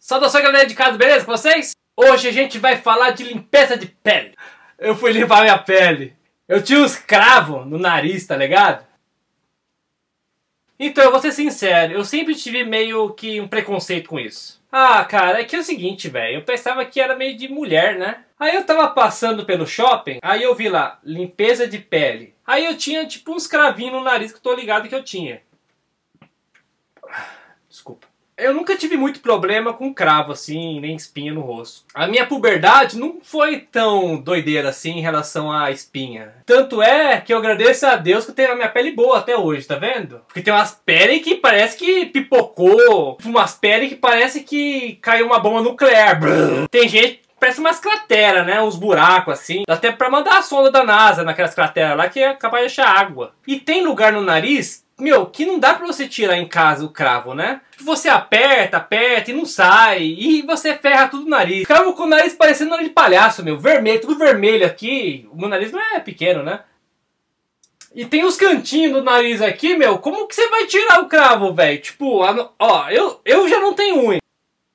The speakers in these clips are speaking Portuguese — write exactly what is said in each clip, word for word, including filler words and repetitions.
Saudações, galera de casa, beleza com vocês? Hoje a gente vai falar de limpeza de pele. Eu fui limpar minha pele. Eu tinha uns cravos no nariz, tá ligado? Então, eu vou ser sincero, eu sempre tive meio que um preconceito com isso. Ah, cara, é que é o seguinte, velho, eu pensava que era meio de mulher, né? Aí eu tava passando pelo shopping, aí eu vi lá, limpeza de pele. Aí eu tinha tipo uns cravinhos no nariz que eu tô ligado que eu tinha. Desculpa. Eu nunca tive muito problema com cravo assim, nem espinha no rosto. A minha puberdade não foi tão doideira assim em relação à espinha. Tanto é que eu agradeço a Deus que eu tenho a minha pele boa até hoje, tá vendo? Porque tem umas peles que parece que pipocou, umas peles que parece que caiu uma bomba nuclear. Tem gente que parece umas crateras, né? Uns buracos assim. Dá até pra mandar a sonda da NASA naquelas crateras lá que é capaz de achar água. E tem lugar no nariz, meu, que não dá pra você tirar em casa o cravo, né? Você aperta, aperta e não sai. E você ferra tudo no nariz. Cravo com o nariz parecendo nariz de palhaço, meu. Vermelho, tudo vermelho aqui. O meu nariz não é pequeno, né? E tem os cantinhos do nariz aqui, meu. Como que você vai tirar o cravo, velho? Tipo, ó, eu, eu já não tenho unha.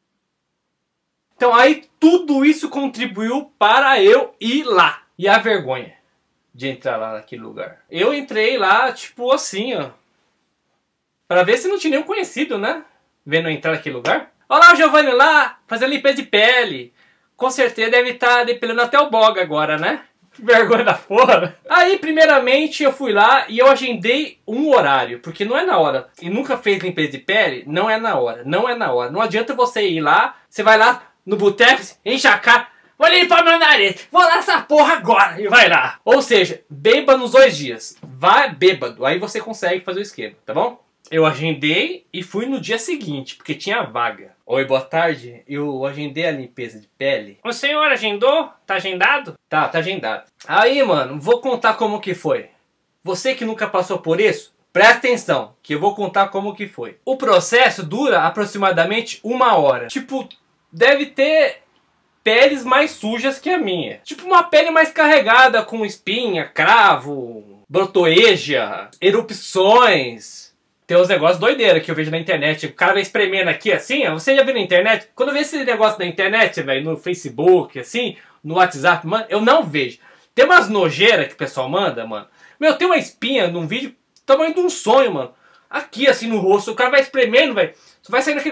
Então aí tudo isso contribuiu para eu ir lá. E a vergonha de entrar lá naquele lugar. Eu entrei lá, tipo assim, ó. Pra ver se não tinha nenhum conhecido, né? Vendo eu entrar naquele lugar. Olha lá o Giovanni lá, fazendo limpeza de pele. Com certeza deve estar depilando até o boga agora, né? Que vergonha da porra. Aí, primeiramente, eu fui lá e eu agendei um horário. Porque não é na hora. E nunca fez limpeza de pele, não é na hora. Não é na hora. Não adianta você ir lá, você vai lá no boteco, enche a cara. Vou limpar meu nariz, vou lá nessa porra agora. E vai lá. Ou seja, beba nos dois dias. Vai bêbado, aí você consegue fazer o esquema, tá bom? Eu agendei e fui no dia seguinte, porque tinha vaga. Oi, boa tarde. Eu agendei a limpeza de pele. O senhor agendou? Tá agendado? Tá, tá agendado. Aí, mano, vou contar como que foi. Você que nunca passou por isso, presta atenção, que eu vou contar como que foi. O processo dura aproximadamente uma hora. Tipo, deve ter peles mais sujas que a minha. Tipo uma pele mais carregada com espinha, cravo, brotoeja, erupções. Tem uns negócios doideiros que eu vejo na internet. O cara vai espremendo aqui assim, ó. Você já viu na internet? Quando eu vejo esse negócio na internet, velho, no Facebook, assim, no WhatsApp, mano, eu não vejo. Tem umas nojeiras que o pessoal manda, mano. Meu, tem uma espinha num vídeo tamanho de um sonho, mano. Aqui, assim, no rosto. O cara vai espremendo, velho. Você vai saindo aqui.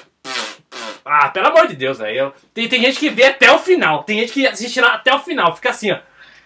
Ah, pelo amor de Deus, velho. Tem, tem gente que vê até o final. Tem gente que assiste lá até o final. Fica assim, ó.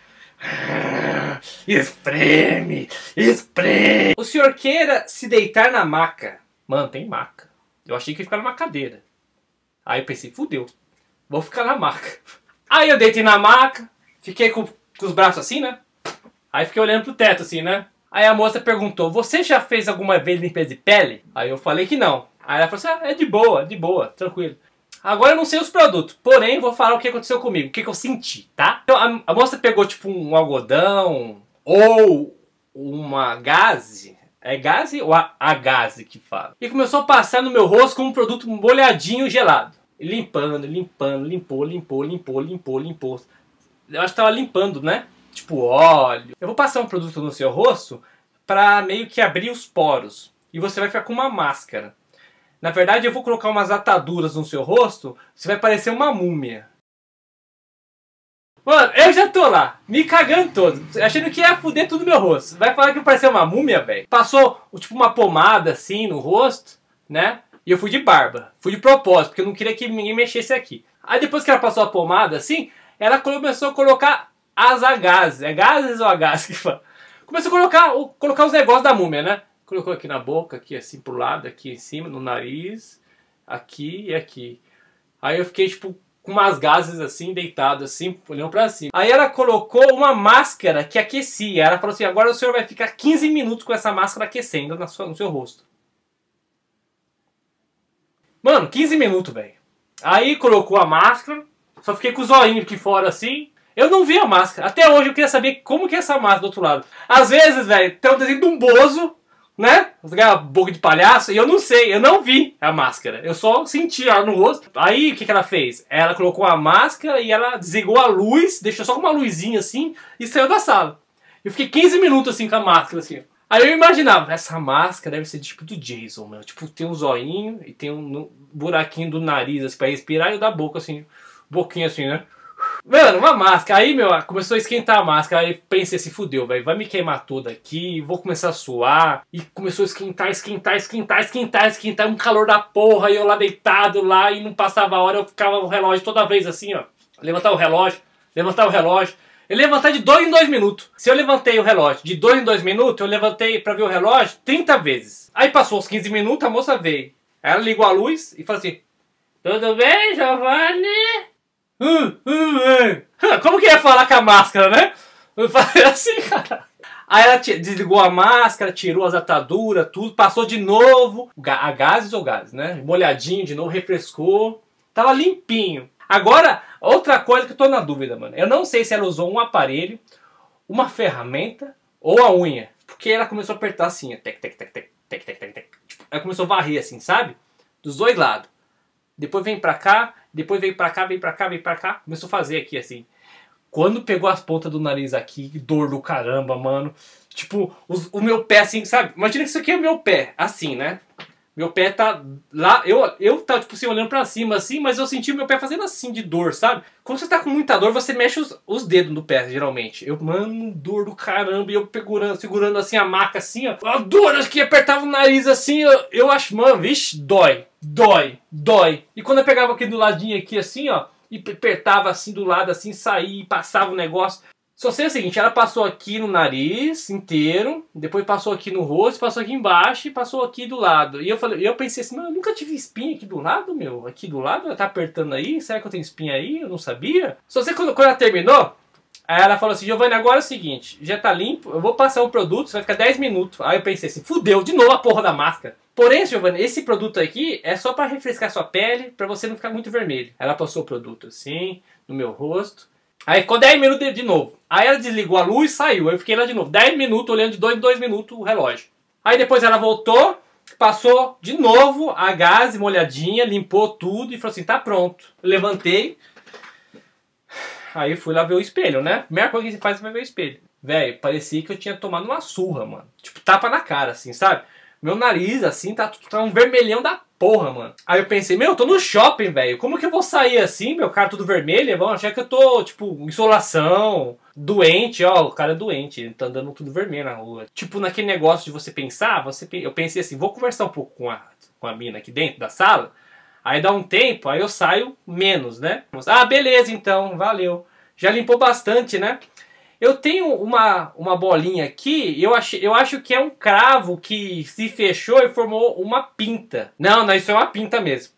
Espreme, espreme. O senhor queira se deitar na maca. Mano, tem maca. Eu achei que ia ficar numa cadeira. Aí eu pensei, fudeu, vou ficar na maca. Aí eu deitei na maca, fiquei com, com os braços assim, né? Aí fiquei olhando pro teto assim, né? Aí a moça perguntou, você já fez alguma vez limpeza de pele? Aí eu falei que não. Aí ela falou assim, ah, é de boa, de boa, tranquilo. Agora eu não sei os produtos, porém vou falar o que aconteceu comigo, o que, que eu senti, tá? Então a, a moça pegou tipo um algodão ou uma gaze, é gaze ou a, a gaze que fala? E começou a passar no meu rosto com um produto molhadinho gelado. Limpando, limpando, limpou, limpou, limpou, limpou, limpou. Eu acho que tava limpando, né? Tipo óleo. Eu vou passar um produto no seu rosto pra meio que abrir os poros. E você vai ficar com uma máscara. Na verdade, eu vou colocar umas ataduras no seu rosto, você vai parecer uma múmia. Mano, eu já tô lá, me cagando todo, achando que ia fuder tudo no meu rosto. Vai falar que eu parecia uma múmia, velho? Passou, tipo, uma pomada assim no rosto, né? E eu fui de barba. Fui de propósito, porque eu não queria que ninguém mexesse aqui. Aí depois que ela passou a pomada assim, ela começou a colocar as agases. É gases ou agases que fala? Começou a colocar, colocar os negócios da múmia, né? Colocou aqui na boca, aqui assim pro lado, aqui em cima, no nariz, aqui e aqui. Aí eu fiquei tipo com umas gases assim, deitado assim, olhando pra cima. Aí ela colocou uma máscara que aquecia. Ela falou assim, agora o senhor vai ficar quinze minutos com essa máscara aquecendo na sua, no seu rosto. Mano, quinze minutos, velho. Aí colocou a máscara, só fiquei com os olhinhos aqui fora assim. Eu não vi a máscara. Até hoje eu queria saber como que é essa máscara do outro lado. Às vezes, velho, tem um desenho de um bozo, né? Aquela boca de palhaço, e eu não sei, eu não vi a máscara. Eu só senti ela no rosto. Aí, o que que ela fez? Ela colocou a máscara e ela desligou a luz, deixou só com uma luzinha assim, e saiu da sala. Eu fiquei quinze minutos assim com a máscara, assim. Aí eu imaginava, essa máscara deve ser tipo do Jason, meu. Tipo, tem um zoinho e tem um buraquinho do nariz assim, pra respirar e o da boca assim, boquinha assim, né? Mano, uma máscara. Aí, meu, começou a esquentar a máscara. Aí pensei assim, fudeu, velho. Vai me queimar toda aqui. Vou começar a suar. E começou a esquentar, esquentar, esquentar, esquentar, esquentar. Um calor da porra. E eu lá deitado lá. E não passava a hora. Eu ficava o relógio toda vez assim, ó. Levantar o relógio. Levantar o relógio. Eu levantar de dois em dois minutos. Se eu levantei o relógio de dois em dois minutos, eu levantei pra ver o relógio trinta vezes. Aí passou os quinze minutos, a moça veio. Aí ela ligou a luz e falou assim: tudo bem, Giovanni? Hum, hum, hum. Como que ia falar com a máscara, né? Eu falei assim, cara. Aí ela desligou a máscara, tirou as ataduras, tudo, passou de novo. A gases ou gases, né? Molhadinho de novo, refrescou. Tava limpinho. Agora, outra coisa que eu tô na dúvida, mano. Eu não sei se ela usou um aparelho, uma ferramenta ou a unha. Porque ela começou a apertar assim, tec, tec, tec, tec, tec, tec, tec, tec. Ela começou a varrer assim, sabe? Dos dois lados. Depois vem pra cá, depois vem pra cá, vem pra cá, vem pra cá. Começou a fazer aqui assim. Quando pegou as pontas do nariz aqui, dor do caramba, mano. Tipo, os, o meu pé assim, sabe? Imagina que isso aqui é o meu pé, assim, né? Meu pé tá lá, eu, eu tá tipo assim, olhando pra cima assim, mas eu senti o meu pé fazendo assim de dor, sabe? Quando você tá com muita dor, você mexe os, os dedos no pé, geralmente. Eu, mano, dor do caramba, e eu segurando, segurando assim a maca assim, ó. A dor, acho que apertava o nariz assim, eu, eu acho, mano, vixe, dói, dói, dói. E quando eu pegava aqui do ladinho aqui assim, ó, e apertava assim do lado, assim, saía e passava o negócio. Só sei o seguinte, ela passou aqui no nariz inteiro, depois passou aqui no rosto, passou aqui embaixo e passou aqui do lado. E eu falei, eu pensei assim, mas eu nunca tive espinha aqui do lado, meu. Aqui do lado, ela tá apertando aí, será que eu tenho espinha aí? Eu não sabia. Só sei que quando, quando ela terminou, aí ela falou assim, Giovanni, agora é o seguinte, já tá limpo, eu vou passar o produto, você vai ficar dez minutos. Aí eu pensei assim, fudeu, de novo a porra da máscara. Porém, Giovanni, esse produto aqui é só pra refrescar sua pele, pra você não ficar muito vermelho. Ela passou o produto assim, no meu rosto. Aí ficou dez minutos de novo. Aí ela desligou a luz e saiu. Aí eu fiquei lá de novo. dez minutos, olhando de dois em dois minutos o relógio. Aí depois ela voltou, passou de novo a gaze molhadinha, limpou tudo e falou assim, tá pronto. Eu levantei. Aí eu fui lá ver o espelho, né? A primeira coisa que você faz é ver o espelho. Velho, parecia que eu tinha tomado uma surra, mano. Tipo, tapa na cara, assim, sabe? Meu nariz, assim, tá, tá um vermelhão da porra, mano. Aí eu pensei, meu, eu tô no shopping, velho. Como que eu vou sair assim, meu cara tudo vermelho? Vão achar que eu tô, tipo, insolação, doente, ó. O cara é doente, ele tá andando tudo vermelho na rua. Tipo, naquele negócio de você pensar, você, eu pensei assim, vou conversar um pouco com a, com a mina aqui dentro da sala. Aí dá um tempo, aí eu saio menos, né? Ah, beleza, então, valeu. Já limpou bastante, né? Eu tenho uma, uma bolinha aqui, eu, ach, eu acho que é um cravo que se fechou e formou uma pinta. Não, não, isso é uma pinta mesmo.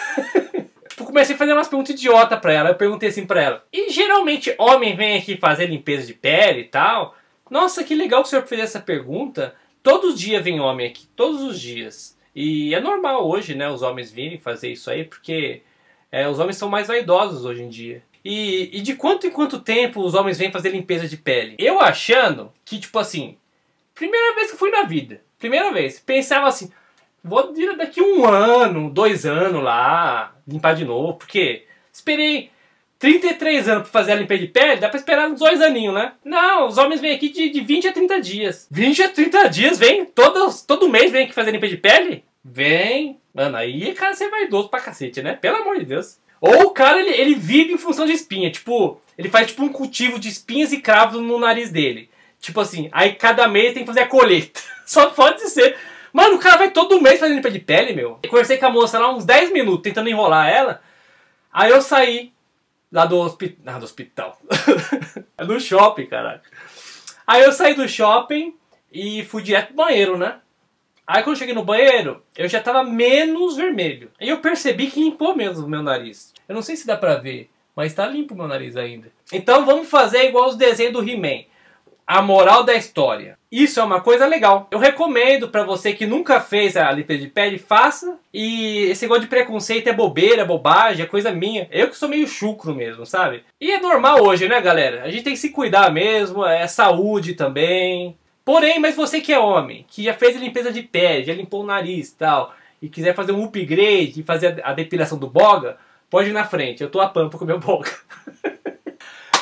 Eu comecei a fazer umas perguntas idiota pra ela, eu perguntei assim pra ela. E geralmente homem vem aqui fazer limpeza de pele e tal. Nossa, que legal que o senhor fez essa pergunta. Todos os dias vem homem aqui, todos os dias. E é normal hoje, né, os homens virem fazer isso aí, porque é, os homens são mais vaidosos hoje em dia. E, e de quanto em quanto tempo os homens vêm fazer limpeza de pele? Eu achando que, tipo assim, primeira vez que eu fui na vida, primeira vez, pensava assim, vou daqui um ano, dois anos lá, limpar de novo, porque esperei trinta e três anos pra fazer a limpeza de pele, dá pra esperar uns dois aninhos, né? Não, os homens vêm aqui de, de vinte a trinta dias. vinte a trinta dias, vem, todos, todo mês vem aqui fazer limpeza de pele? Vem. Mano, aí, cara, você é vaidoso pra cacete, né? Pelo amor de Deus. Ou o cara, ele, ele vive em função de espinha. Tipo, ele faz tipo um cultivo de espinhas e cravos no nariz dele. Tipo assim, aí cada mês tem que fazer a colheita. Só pode ser. Mano, o cara vai todo mês fazer limpa de pele, meu. Eu conversei com a moça lá uns dez minutos, tentando enrolar ela. Aí eu saí lá do, hospi... ah, do hospital. É do shopping, caralho. Aí eu saí do shopping e fui direto pro banheiro, né? Aí quando eu cheguei no banheiro, eu já tava menos vermelho. Aí eu percebi que limpou mesmo o meu nariz. Eu não sei se dá pra ver, mas tá limpo o meu nariz ainda. Então vamos fazer igual os desenhos do He-Man. A moral da história. Isso é uma coisa legal. Eu recomendo pra você que nunca fez a limpeza de pele, faça. E esse negócio de preconceito é bobeira, bobagem, é coisa minha. Eu que sou meio chucro mesmo, sabe? E é normal hoje, né, galera? A gente tem que se cuidar mesmo, é saúde também. Porém, mas você que é homem, que já fez a limpeza de pele, já limpou o nariz e tal, e quiser fazer um upgrade e fazer a depilação do boga, pode ir na frente. Eu tô a pampa com o meu boga.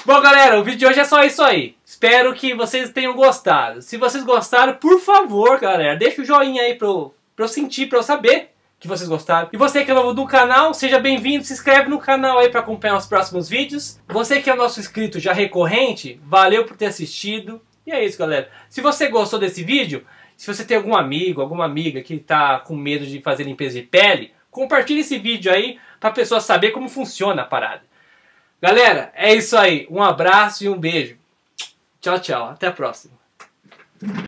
Bom, galera, o vídeo de hoje é só isso aí. Espero que vocês tenham gostado. Se vocês gostaram, por favor, galera, deixa o joinha aí pra eu, pra eu sentir, pra eu saber que vocês gostaram. E você que é novo do canal, seja bem-vindo, se inscreve no canal aí pra acompanhar os próximos vídeos. Você que é nosso inscrito já recorrente, valeu por ter assistido. E é isso, galera. Se você gostou desse vídeo, se você tem algum amigo, alguma amiga que tá com medo de fazer limpeza de pele, compartilhe esse vídeo aí pra pessoa saber como funciona a parada. Galera, é isso aí. Um abraço e um beijo. Tchau, tchau. Até a próxima.